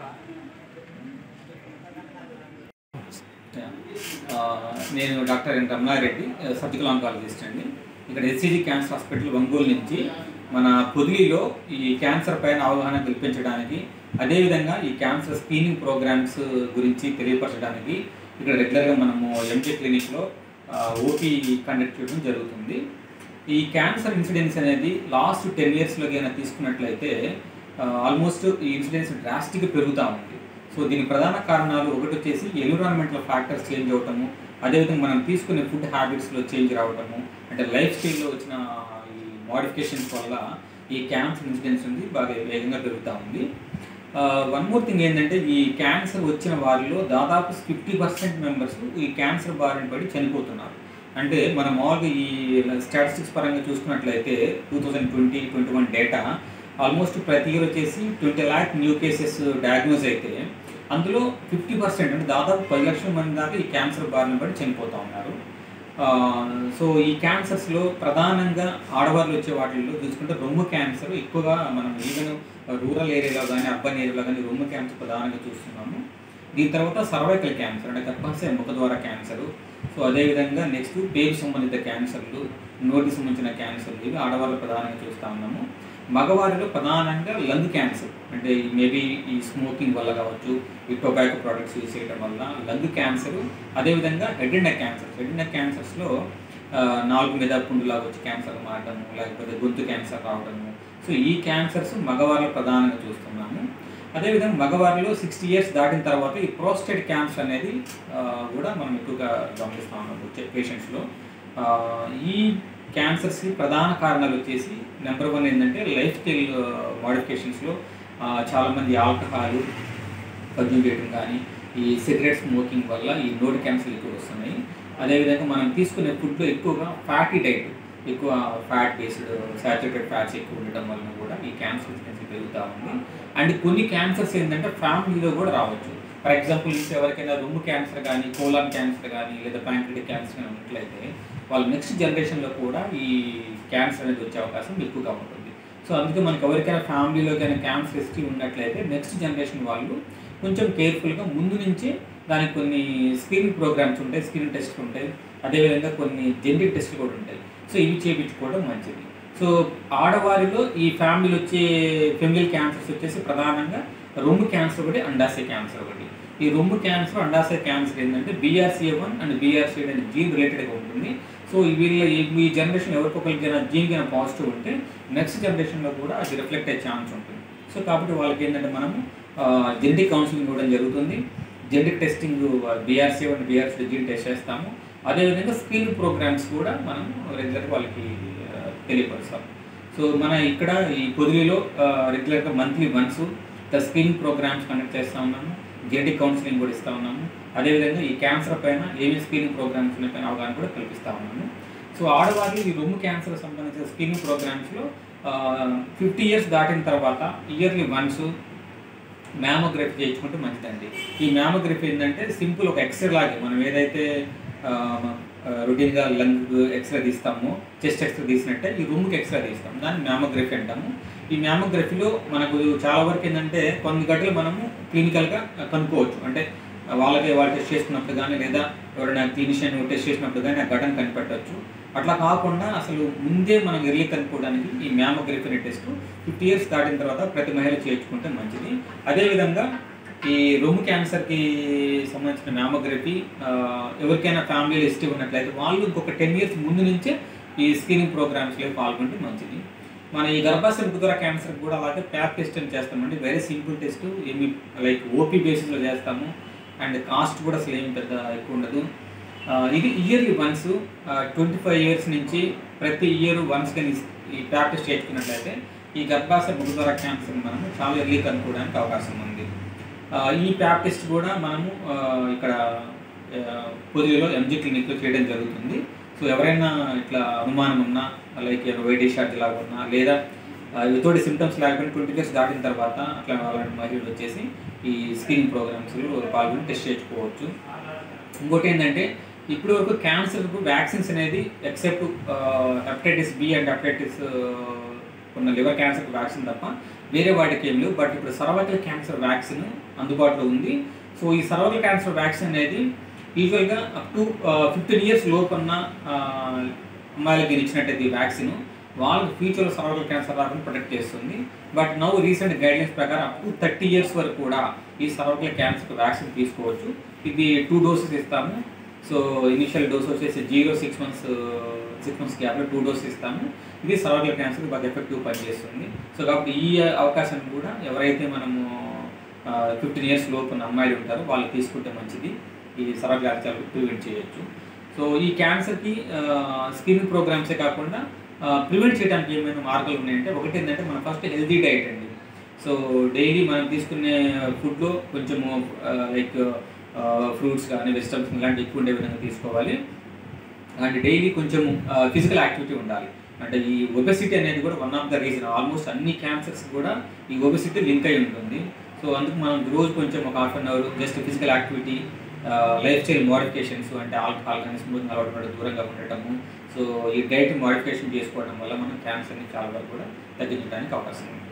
నేను doctor N Ramana Reddy, surgical oncologist అండి. ఇక్కడ ఎస్సీజీ క్యాన్సర్ హాస్పిటల్ ఒంగోలు నుంచి మన పొదిలిలో ఈ క్యాన్సర్ పైన అవగాహన కల్పించడానికి, అదేవిధంగా ఈ క్యాన్సర్ స్క్రీనింగ్ ప్రోగ్రామ్స్ గురించి తెలియపరచడానికి ఇక్కడ రెగ్యులర్గా మనము ఎంజే క్లినిక్లో ఓపీ కండక్ట్ చేయడం జరుగుతుంది. ఈ క్యాన్సర్ ఇన్సిడెన్స్ అనేది లాస్ట్ 10 yearsలో కనుక తీసుకున్నట్లయితే ఆల్మోస్ట్ ఈ ఇన్సిడెన్స్ డ్రాస్టిక్గా పెరుగుతూ ఉంది. సో దీని ప్రధాన కారణాలు ఒకటి వచ్చేసి ఎన్విరాన్మెంటల్ ఫ్యాక్టర్స్ చేంజ్ అవటము, అదేవిధంగా మనం తీసుకునే ఫుడ్ హ్యాబిట్స్లో చేంజ్ రావటము, అంటే లైఫ్ స్టైల్లో వచ్చిన ఈ మోడిఫికేషన్స్ వల్ల ఈ క్యాన్సర్ ఇన్సిడెన్స్ ఉంది బాగా వేగంగా పెరుగుతూ ఉంది. వన్ మోర్ థింగ్ ఏంటంటే, ఈ క్యాన్సర్ వచ్చిన వారిలో దాదాపు 50% మెంబర్స్ ఈ క్యాన్సర్ బారిన పడి చనిపోతున్నారు. అంటే మనం మామూలుగా ఈ స్టాటిస్టిక్స్ పరంగా చూసుకున్నట్లయితే 2020-21 డేటా ఆల్మోస్ట్ ప్రతి ఇయర్ వచ్చేసి 20 lakh న్యూ కేసెస్ డయాగ్నోజ్ అయితే అందులో 50% అంటే దాదాపు 10 లక్షల మంది దాకా ఈ క్యాన్సర్ బారిన పడి చనిపోతూ ఉన్నారు. సో ఈ క్యాన్సర్స్లో ప్రధానంగా ఆడవాళ్ళు వచ్చే వాటిల్లో చూసుకుంటే రొమ్ము క్యాన్సర్ ఎక్కువగా మనం ఈవెన్ రూరల్ ఏరియాలో కానీ అర్బన్ ఏరియాలో కానీ రొమ్ము క్యాన్సర్ ప్రధానంగా చూస్తున్నాము. దీని తర్వాత సర్వైకల్ క్యాన్సర్ అంటే గర్భాశయ ముఖద్వార క్యాన్సరు, సో అదేవిధంగా నెక్స్ట్ పేరు సంబంధిత క్యాన్సర్లు, నోటికి సంబంధించిన క్యాన్సర్లు, ఇవి ఆడవాళ్ళు ప్రధానంగా చూస్తూ ఉన్నాము. మగవారిలో ప్రధానంగా లంగ్ క్యాన్సర్, అంటే మేబీ ఈ స్మోకింగ్ వల్ల కావచ్చు, ఈ టొబాకో ప్రోడక్ట్స్ యూజ్ చేయడం వల్ల లంగ్ క్యాన్సర్, అదేవిధంగా head and neck cancer. Head and neck క్యాన్సర్స్లో నాలుగు మీద పుండులాగా వచ్చి క్యాన్సర్ మారడము, లేకపోతే గొంతు క్యాన్సర్ రావడము. సో ఈ క్యాన్సర్స్ మగవారిలో ప్రధానంగా చూస్తున్నాము. అదేవిధంగా మగవారిలో 60 years దాటిన తర్వాత ఈ ప్రోస్టేట్ క్యాన్సర్ అనేది కూడా మనం ఎక్కువగా గమనిస్తూ ఉన్నాము వచ్చే పేషెంట్స్లో. ఈ క్యాన్సర్స్కి ప్రధాన కారణాలు వచ్చేసి నెంబర్ 1 ఏంటంటే లైఫ్ స్టైల్ మోడిఫికేషన్స్లో చాలామంది ఆల్కహాల్ కన్జ్యూమ్ చేయడం కానీ, ఈ సిగరెట్ స్మోకింగ్ వల్ల ఈ నోటి క్యాన్సర్లు ఎక్కువ వస్తున్నాయి. అదేవిధంగా మనం తీసుకునే ఫుడ్లో ఎక్కువగా ఫ్యాటీ డైట్, ఎక్కువ ఫ్యాట్ బేస్డ్ సాచురేటెడ్ ఫ్యాట్స్ ఎక్కువ ఉండటం వలన కూడా ఈ క్యాన్సర్ ఇన్సిడెన్స్ పెరుగుతూ ఉంది. అండ్ కొన్ని క్యాన్సర్స్ ఏంటంటే ఫ్యామిలీలో కూడా రావచ్చు. ఫర్ ఎగ్జాంపుల్ ఎవరికైనా రొమ్ము క్యాన్సర్ కానీ, కోలాన్ క్యాన్సర్ కానీ, లేదా ప్యాంక్రియాటిక్ క్యాన్సర్ కానీ ఉన్నట్లయితే వాళ్ళ నెక్స్ట్ జనరేషన్లో కూడా ఈ క్యాన్సర్ అనేది వచ్చే అవకాశం ఎక్కువగా ఉంటుంది. సో అందుకే మనకి ఎవరికైనా ఫ్యామిలీలో కానీ క్యాన్సర్ హిస్టరీ ఉన్నట్లయితే నెక్స్ట్ జనరేషన్ వాళ్ళు కొంచెం కేర్ఫుల్గా ముందు నుంచే దానికి కొన్ని స్క్రీనింగ్ ప్రోగ్రామ్స్ ఉంటాయి, స్క్రీనింగ్ టెస్ట్లు ఉంటాయి, అదేవిధంగా కొన్ని జెనెటిక్ టెస్ట్లు కూడా ఉంటాయి. సో ఇవి చేయించుకోవడం మంచిది. సో ఆడవారిలో ఈ ఫ్యామిలీలో వచ్చే ఫెమిలియల్ క్యాన్సర్స్ వచ్చేసి ప్రధానంగా రొమ్ము క్యాన్సర్ ఒకటి, అండాశయ క్యాన్సర్ ఒకటి. ఈ రొమ్ము క్యాన్సర్, అండాశయ క్యాన్సర్ ఏంటంటే BRCA1 అండ్ BRCA అనే జీన్ రిలేటెడ్గా ఉంటుంది. సో వీళ్ళ ఈ జనరేషన్ ఎవరికొకరికి జీన్ కన్నా పాజిటివ్ ఉంటే నెక్స్ట్ జనరేషన్లో కూడా అది రిఫ్లెక్ట్ అయ్యే ఛాన్స్ ఉంటుంది. సో కాబట్టి వాళ్ళకి ఏంటంటే మనము జెనెటిక్ కౌన్సిలింగ్ ఇవ్వడం జరుగుతుంది. Genetic testing BRCA1 BRCA gene test చేస్తాము. అదేవిధంగా స్క్రీనింగ్ ప్రోగ్రామ్స్ కూడా మనం రెగ్యులర్గా వాళ్ళకి తెలియపరుస్తాం. సో మన ఇక్కడ ఈ పొదిలిలో రెగ్యులర్గా monthly once screening programmes conduct చేస్తూ ఉన్నాము, జెనెటిక్ కౌన్సిలింగ్ కూడా ఇస్తూ ఉన్నాము. అదేవిధంగా ఈ క్యాన్సర్ పైన ఏమి స్క్రీనింగ్ ప్రోగ్రామ్స్ పైన అవగాహన కూడా కల్పిస్తూ ఉన్నాము. సో ఆడవాళ్ళు ఈ రొమ్ము క్యాన్సర్ సంబంధించిన స్క్రీనింగ్ ప్రోగ్రామ్స్లో 50 years దాటిన తర్వాత ఇయర్లీ వన్స్ మ్యామోగ్రఫీ చేయించుకుంటే మంచిదండి. ఈ మ్యామోగ్రఫీ ఏంటంటే సింపుల్ ఒక ఎక్స్రే లాగే మనం ఏదైతే రొటీన్గా లంగ్ ఎక్స్రే తీస్తాము, చెస్ట్ ఎక్స్రే తీసినట్టే ఈ రొమ్ముకి ఎక్స్రే తీస్తాము, దాన్ని మ్యామోగ్రఫీ అంటాము. ఈ మ్యామోగ్రఫీలో మనకు చాలా వరకు ఏంటంటే కొన్ని గంటలు మనము క్లినికల్గా కనుక్కోవచ్చు. అంటే వాళ్ళు టెస్ట్ చేస్తున్నప్పుడు కానీ, లేదా ఎవరైనా క్లినిషియన్ టెస్ట్ చేసినప్పుడు కానీ ఆ ఘటన కనిపెట్టవచ్చు. అట్లా కాకుండా అసలు ముందే మనం ఎర్లీ కనుక్కోవడానికి ఈ మ్యామోగ్రఫీ అనే టెస్ట్ 50 years దాటిన తర్వాత ప్రతి మహిళ చేయించుకుంటే మంచిది. అదేవిధంగా ఈ రొమ్ము క్యాన్సర్కి సంబంధించిన మ్యామోగ్రఫీ ఎవరికైనా ఫ్యామిలీ హిస్టరీ ఉన్నట్లయితే వాళ్ళు ఇంకొక 10 years ముందు నుంచే ఈ స్క్రీనింగ్ ప్రోగ్రామ్స్లో పాల్గొంటే మంచిది. మన ఈ గర్భాశయ ముఖద్వార క్యాన్సర్ కూడా అలాగే ప్యాప్ టెస్ట్ అని చేస్తామండి. వెరీ సింపుల్ టెస్ట్, ఏమి లైక్ ఓపీ బేసిస్లో చేస్తాము. అండ్ కాస్ట్ కూడా అసలు ఏమి పెద్ద ఎక్కువ ఉండదు. ఇది ఇయర్లీ వన్స్ 25 years నుంచి ప్రతి ఇయర్ వన్స్ కానీ ఈ ప్యాప్ టెస్ట్ చేయించుకున్నట్లయితే ఈ గర్భాశయ ముఖద్వార క్యాన్సర్ మనము చాలా ఎర్లీ కనుక్కోవడానికి అవకాశం ఉంది. ఈ ప్యాప్ టెస్ట్ కూడా మనము ఇక్కడ పొదిలిలో ఎంజీ క్లినిక్లో చేయడం జరుగుతుంది. సో ఎవరైనా ఇట్లా అనుమానం ఉన్నా, లైక్ వైట్ డిశ్చార్జ్ లాగా ఉన్నా, లేదా ఎటువంటి సిమ్టమ్స్ లేకుండా 20 years దాటిన తర్వాత అట్లా అలాంటి మహిళలు వచ్చేసి ఈ స్క్రీనింగ్ ప్రోగ్రామ్స్లో పాల్గొని టెస్ట్ చేసుకోవచ్చు. ఇంకోటి ఏంటంటే ఇప్పుడు వరకు క్యాన్సర్కు వ్యాక్సిన్స్ అనేది except hepatitis B and hepatitis ఉన్న లివర్ క్యాన్సర్ వ్యాక్సిన్ తప్ప వేరే వాటికి ఏం లేవు. బట్ ఇప్పుడు సర్వైకల్ క్యాన్సర్ వ్యాక్సిన్ అందుబాటులో ఉంది. సో ఈ సర్వైకల్ క్యాన్సర్ వ్యాక్సిన్ అనేది యూజువల్గా అప్ టు 15 years లోపు ఉన్న అమ్మాయిలకి ఇచ్చినట్టయితే ఈ వ్యాక్సిన్ వాళ్ళకి ఫ్యూచర్లో సర్వైకల్ క్యాన్సర్ రాకుండా ప్రొటెక్ట్ చేస్తుంది. బట్ నౌ రీసెంట్ గైడ్లైన్స్ ప్రకారం అప్ టు 30 years వరకు కూడా ఈ సర్వైకల్ క్యాన్సర్ వ్యాక్సిన్ తీసుకోవచ్చు. ఇది 2 doses ఇస్తాము. సో ఇనిషియల్ డోస్ వచ్చేసి 6 months గ్యాప్లో 2 doses ఇస్తాము. ఇది సర్వైకల్ క్యాన్సర్ బాగా ఎఫెక్టివ్ పనిచేస్తుంది. సో కాబట్టి ఈ అవకాశాన్ని కూడా ఎవరైతే మనము 15 years లోపు ఉన్న అమ్మాయిలు ఉంటారో వాళ్ళు తీసుకుంటే మంచిది. ఈ సర్వైకల్ క్యాన్సర్ ప్రివెంట్ చేయొచ్చు. సో ఈ క్యాన్సర్కి స్క్రీనింగ్ ప్రోగ్రామ్సే కాకుండా ప్రివెంట్ చేయడానికి ఏమైనా మార్గాలు ఉన్నాయంటే ఒకటి ఏంటంటే మన ఫస్ట్ హెల్తీ డైట్ అండి. సో డైలీ మనం తీసుకునే ఫుడ్లో కొంచెము లైక్ ఫ్రూట్స్ కానీ వెజిటబుల్స్ ఇలాంటివి ఎక్కువ ఉండే విధంగా తీసుకోవాలి. అండ్ డైలీ కొంచెం ఫిజికల్ యాక్టివిటీ ఉండాలి. అంటే ఈ ఒబెసిటీ అనేది కూడా one of the reason. Almost అన్ని క్యాన్సర్స్ కూడా ఈ ఒబెసిటీ లింక్ అయి ఉంటుంది. సో అందుకు మనం రోజు కొంచెం ఒక 1/2 hour just physical activity, life style modifications అంటే ఆల్కహాల్ కానీ స్మోకింగ్ అలవాటు పడి దూరంగా ఉండటము. సో ఈ డైట్ మోడిఫికేషన్ చేసుకోవడం వల్ల మనం క్యాన్సర్ని చాలా వరకు కూడా తగ్గించడానికి అవకాశం ఉంది.